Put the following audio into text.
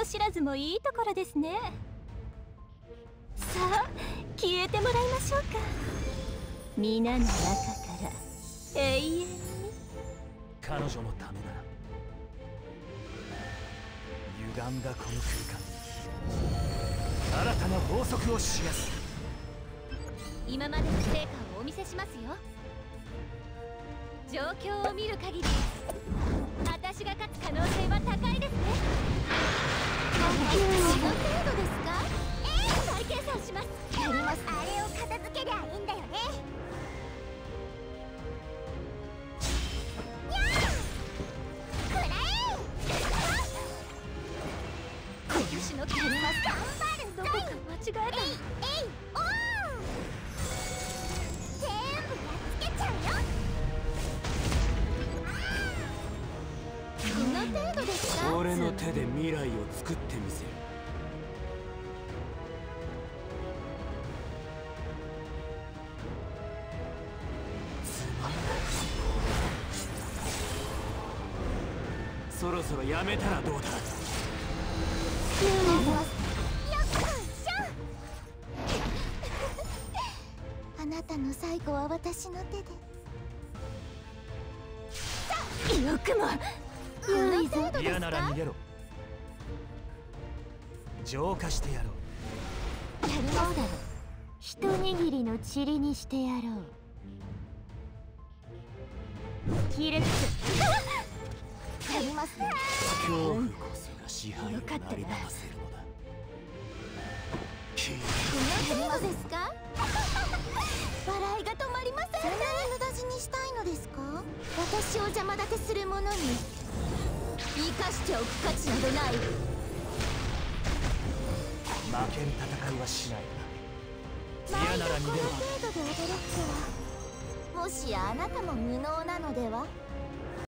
人知らずもいいところですね。さあ消えてもらいましょうか。皆の中から永遠に。 彼女のためなら歪んだこの空間に新たな法則を示す。 今までの成果をお見せしますよ。状況を見る限り私が勝つ可能性は高いですね。この程度ですか？再計算します。やります。あれを片付けりゃいいんだよね。くらえ！拳のキャリマス頑張る。どこか間違えた。おー！全部やっつけちゃうよ。この程度ですか？ 俺の手で未来を作ってみせる。そろそろやめたらどうだ。 あなたの最後は私の手で。よくも良いぞ。 嫌なら逃げろ。浄化してやろう。 やりますだろ。一握りの塵にしてやろう。キレッツ。やりますね。 恐怖こそが支配を成り立たせるのだ。 やりますですか？笑いが止まりませんね。そんなに無駄死にしたいのですか？私を邪魔立てする者に生かしておく価値などない。 負ける戦いはしない。嫌なら逃げろ。 この程度で驚くとは、もしやあなたも無能なのでは？